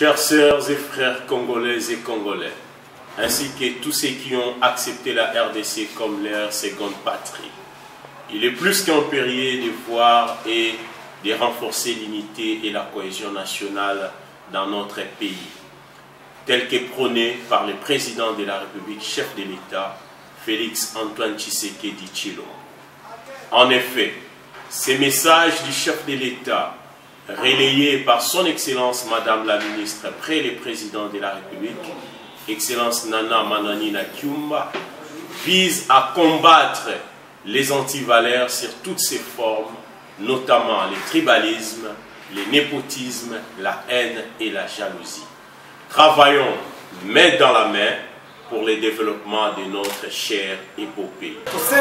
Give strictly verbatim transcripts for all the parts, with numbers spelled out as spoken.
Chères sœurs et frères congolaises et congolais, ainsi que tous ceux qui ont accepté la R D C comme leur seconde patrie, il est plus qu'impérieux de voir et de renforcer l'unité et la cohésion nationale dans notre pays, tel que prôné par le président de la République, chef de l'État, Félix Antoine Tshisekedi Tshilombo. En effet, ces messages du chef de l'État, relayés par son Excellence Madame la Ministre près le président de la République, Excellence Nana Mananina Kyumba, visent à combattre les antivaleurs sur toutes ses formes, notamment le tribalisme, le népotisme, la haine et la jalousie. Travaillons main dans la main pour le développement de notre chère épopée.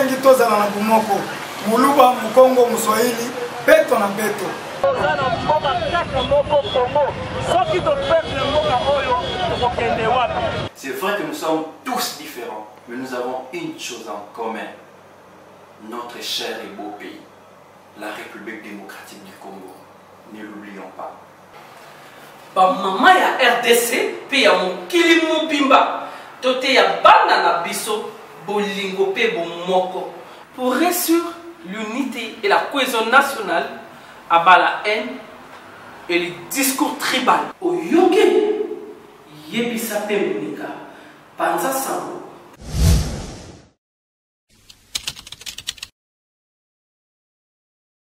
C'est vrai que nous sommes tous différents, mais nous avons une chose en commun. Notre cher et beau pays, la République démocratique du Congo. Ne l'oublions pas. Ba mama ya R D C pe ya mokili mobimba tote ya bana na biso bolingo pe bomoko pour réussir l'unité et la cohésion nationale à bas la haine et le discours tribal. Oyoke yebisa pe monika panza sango